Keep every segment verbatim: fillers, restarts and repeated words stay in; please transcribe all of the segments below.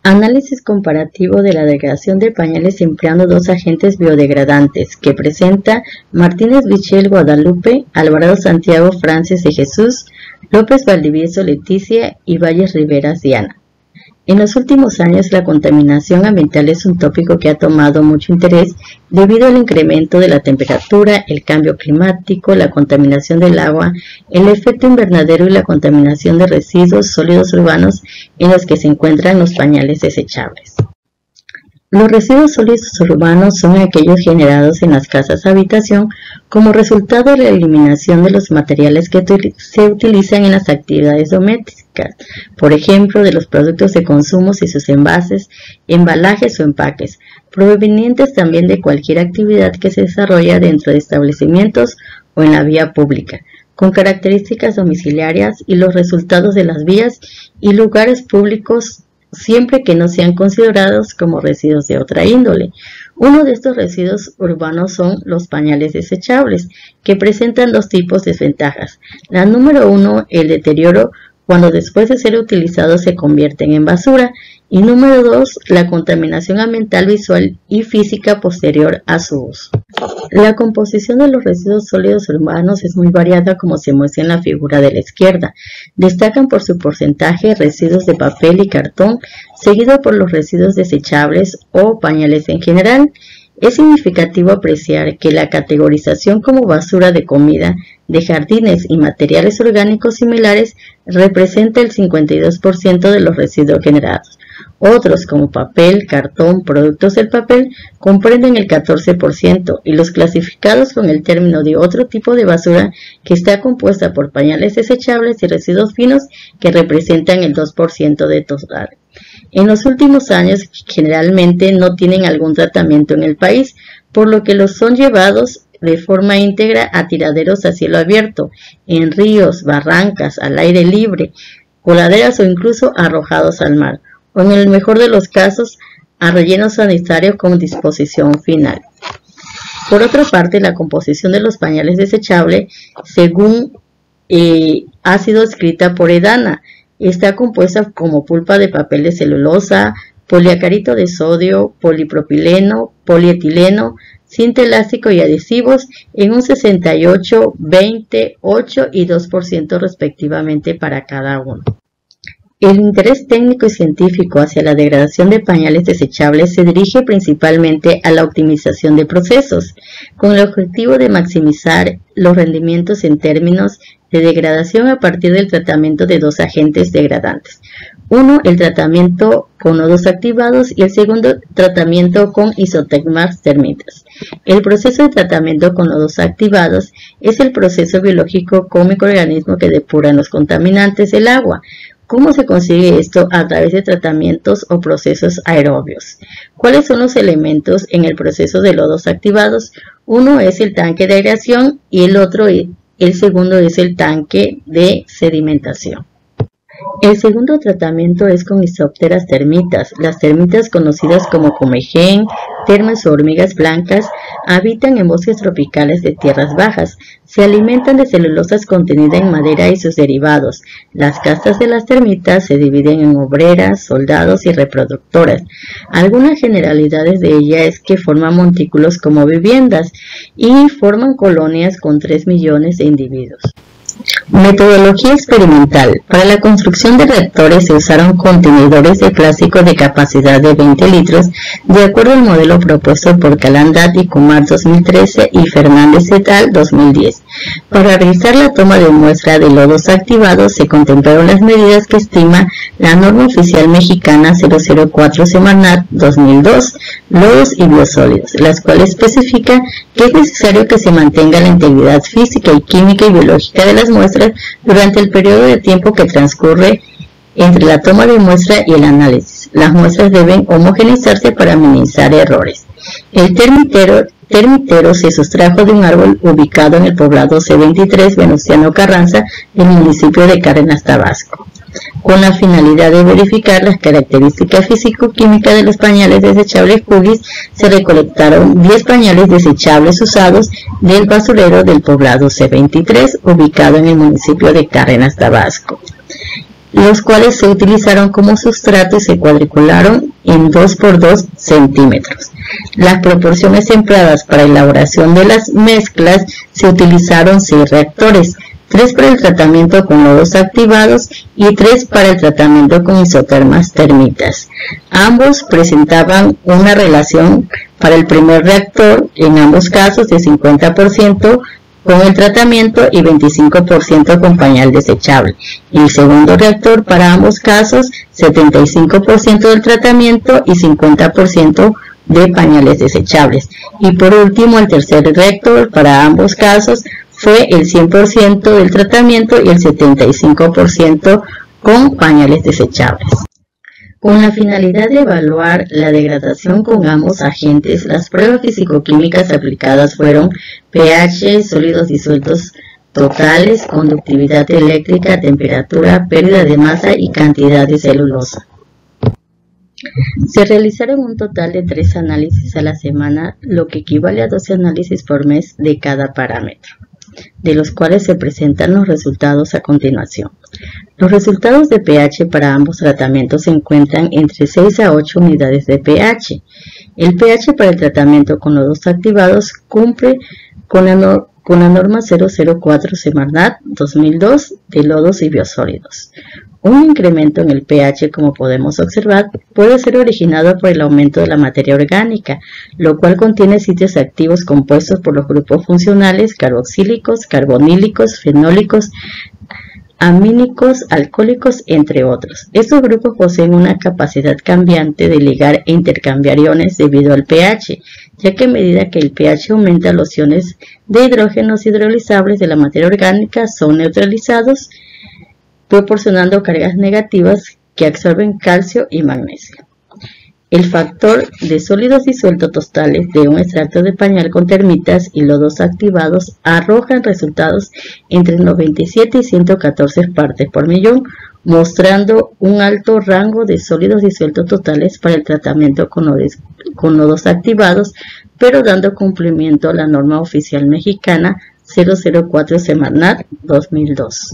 Análisis comparativo de la degradación de pañales empleando dos agentes biodegradantes que presenta Martínez Michel Guadalupe, Alvarado Santiago Francis de Jesús, López Valdivieso Leticia y Valles Riveras Diana. En los últimos años la contaminación ambiental es un tópico que ha tomado mucho interés debido al incremento de la temperatura, el cambio climático, la contaminación del agua, el efecto invernadero y la contaminación de residuos sólidos urbanos en los que se encuentran los pañales desechables. Los residuos sólidos urbanos son aquellos generados en las casas habitación como resultado de la eliminación de los materiales que se utilizan en las actividades domésticas, por ejemplo, de los productos de consumo y sus envases, embalajes o empaques, provenientes también de cualquier actividad que se desarrolla dentro de establecimientos o en la vía pública, con características domiciliarias y los resultados de las vías y lugares públicos siempre que no sean considerados como residuos de otra índole. Uno de estos residuos urbanos son los pañales desechables, que presentan dos tipos de desventajas. La número uno, el deterioro cuando después de ser utilizados se convierten en basura, y número dos, la contaminación ambiental visual y física posterior a su uso. La composición de los residuos sólidos urbanos es muy variada como se muestra en la figura de la izquierda. Destacan por su porcentaje residuos de papel y cartón, seguido por los residuos desechables o pañales en general. Es significativo apreciar que la categorización como basura de comida, de jardines y materiales orgánicos similares representa el cincuenta y dos por ciento de los residuos generados. Otros, como papel, cartón, productos del papel, comprenden el catorce por ciento y los clasificados con el término de otro tipo de basura que está compuesta por pañales desechables y residuos finos que representan el dos por ciento de total. En los últimos años generalmente no tienen algún tratamiento en el país, por lo que los son llevados de forma íntegra a tiraderos a cielo abierto, en ríos, barrancas, al aire libre, coladeras o incluso arrojados al mar, o en el mejor de los casos a rellenos sanitarios con disposición final. Por otra parte, la composición de los pañales desechables, según eh, ha sido escrita por Edana, está compuesta como pulpa de papel de celulosa, poliacarito de sodio, polipropileno, polietileno, cinta elástico y adhesivos en un sesenta y ocho, veinte, ocho y dos por ciento respectivamente para cada uno. El interés técnico y científico hacia la degradación de pañales desechables se dirige principalmente a la optimización de procesos, con el objetivo de maximizar los rendimientos en términos de degradación a partir del tratamiento de dos agentes degradantes. Uno, el tratamiento con nodos activados y el segundo, tratamiento con isotecmas termitas. El proceso de tratamiento con nodos activados es el proceso biológico con microorganismos que depuran los contaminantes del agua. ¿Cómo se consigue esto? A través de tratamientos o procesos aerobios. ¿Cuáles son los elementos en el proceso de lodos activados? Uno es el tanque de aireación y el otro, el segundo es el tanque de sedimentación. El segundo tratamiento es con isópteras termitas. Las termitas, conocidas como comején, termas o hormigas blancas, habitan en bosques tropicales de tierras bajas. Se alimentan de celulosas contenida en madera y sus derivados. Las castas de las termitas se dividen en obreras, soldados y reproductoras. Algunas generalidades de ella es que forman montículos como viviendas y forman colonias con tres millones de individuos. Metodología experimental. Para la construcción de reactores se usaron contenedores de plástico de capacidad de veinte litros, de acuerdo al modelo propuesto por Calandat y Kumar dos mil trece y Fernández et al. dos mil diez. Para realizar la toma de muestra de lodos activados se contemplaron las medidas que estima la norma oficial mexicana cero cero cuatro Semarnat dos mil dos, lodos y biosólidos, las cuales especifica que es necesario que se mantenga la integridad física y química y biológica de las muestras durante el periodo de tiempo que transcurre entre la toma de muestra y el análisis. Las muestras deben homogeneizarse para minimizar errores. El termitero, termitero se sustrajo de un árbol ubicado en el poblado C veintitrés Venustiano Carranza del municipio de Cárdenas, Tabasco, con la finalidad de verificar las características físico-químicas de los pañales desechables Huggies. Se recolectaron diez pañales desechables usados del basurero del poblado C veintitrés, ubicado en el municipio de Cárdenas, Tabasco. los cuales se utilizaron como sustrato y se cuadricularon en dos por dos centímetros. Las proporciones empleadas para elaboración de las mezclas se utilizaron seis reactores, tres para el tratamiento con lodos activados y tres para el tratamiento con isotermas termitas. Ambos presentaban una relación para el primer reactor, en ambos casos de cincuenta por ciento con el tratamiento y veinticinco por ciento con pañal desechable. Y el segundo reactor para ambos casos, setenta y cinco por ciento del tratamiento y cincuenta por ciento de pañales desechables. Y por último, el tercer reactor para ambos casos fue el cien por ciento del tratamiento y el setenta y cinco por ciento con pañales desechables. Con la finalidad de evaluar la degradación con ambos agentes, las pruebas físico-químicas aplicadas fueron pH, sólidos disueltos totales, conductividad eléctrica, temperatura, pérdida de masa y cantidad de celulosa. Se realizaron un total de tres análisis a la semana, lo que equivale a doce análisis por mes de cada parámetro, de los cuales se presentan los resultados a continuación. Los resultados de pH para ambos tratamientos se encuentran entre seis a ocho unidades de pH. El pH para el tratamiento con lodos activados cumple con la, no, con la norma cero cero cuatro Semarnat dos mil dos de lodos y biosólidos. Un incremento en el pH, como podemos observar, puede ser originado por el aumento de la materia orgánica, lo cual contiene sitios activos compuestos por los grupos funcionales carboxílicos, carbonílicos, fenólicos, amínicos, alcohólicos, entre otros. Estos grupos poseen una capacidad cambiante de ligar e intercambiar iones debido al pH, ya que a medida que el pH aumenta, los iones de hidrógenos hidrolizables de la materia orgánica son neutralizados, proporcionando cargas negativas que absorben calcio y magnesio. El factor de sólidos disueltos totales de un extracto de pañal con termitas y lodos activados arrojan resultados entre noventa y siete y ciento catorce partes por millón, mostrando un alto rango de sólidos disueltos totales para el tratamiento con lodos, con lodos activados, pero dando cumplimiento a la norma oficial mexicana cero cero cuatro Semarnat dos mil dos.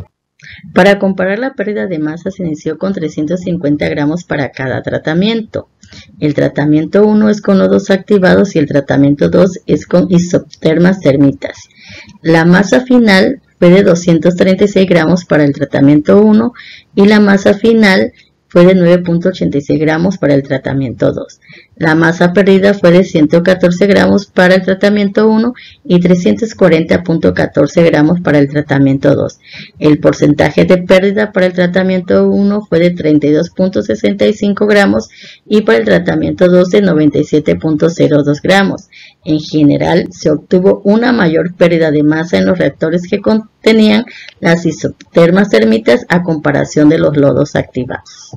Para comparar la pérdida de masa se inició con trescientos cincuenta gramos para cada tratamiento. El tratamiento uno es con lodos activados y el tratamiento dos es con isotermas termitas. La masa final fue de doscientos treinta y seis gramos para el tratamiento uno y la masa final fue de nueve punto ochenta y seis gramos para el tratamiento dos. La masa perdida fue de ciento catorce gramos para el tratamiento uno y trescientos cuarenta punto catorce gramos para el tratamiento dos. El porcentaje de pérdida para el tratamiento uno fue de treinta y dos punto sesenta y cinco gramos y para el tratamiento dos de noventa y siete punto cero dos gramos. En general, se obtuvo una mayor pérdida de masa en los reactores que contenían las isotermas termitas a comparación de los lodos activados.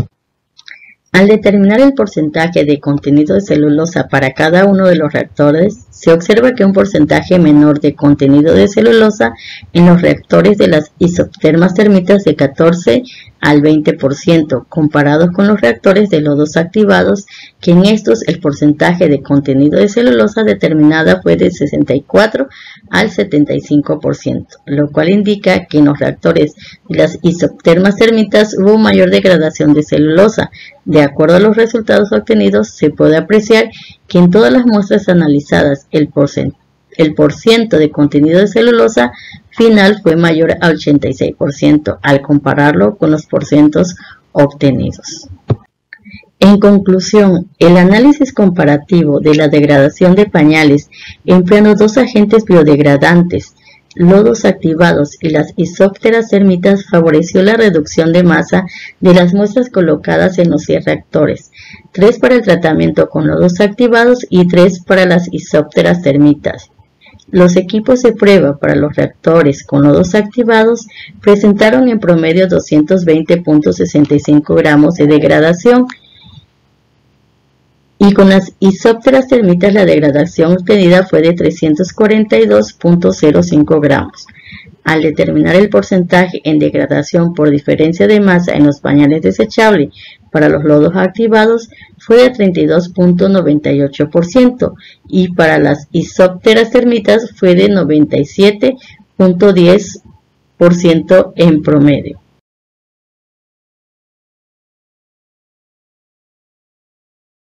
Al determinar el porcentaje de contenido de celulosa para cada uno de los reactores, se observa que un porcentaje menor de contenido de celulosa en los reactores de las isotermas termitas de catorce al veinte por ciento, comparados con los reactores de lodos activados, que en estos el porcentaje de contenido de celulosa determinada fue de sesenta y cuatro al setenta y cinco por ciento, lo cual indica que en los reactores de las isotermas termitas hubo mayor degradación de celulosa. De acuerdo a los resultados obtenidos, se puede apreciar que en todas las muestras analizadas el porcentaje el porciento de contenido de celulosa final fue mayor a ochenta y seis por ciento al compararlo con los porcientos obtenidos. En conclusión, el análisis comparativo de la degradación de pañales empleando dos agentes biodegradantes, lodos activados y las isópteras termitas, favoreció la reducción de masa de las muestras colocadas en los seis reactores, tres para el tratamiento con lodos activados y tres para las isópteras termitas. Los equipos de prueba para los reactores con lodos activados presentaron en promedio doscientos veinte punto sesenta y cinco gramos de degradación y con las isópteras termitas la degradación obtenida fue de trescientos cuarenta y dos punto cero cinco gramos. Al determinar el porcentaje en degradación por diferencia de masa en los pañales desechables para los lodos activados fue de treinta y dos punto noventa y ocho por ciento y para las isópteras termitas fue de noventa y siete punto diez por ciento en promedio.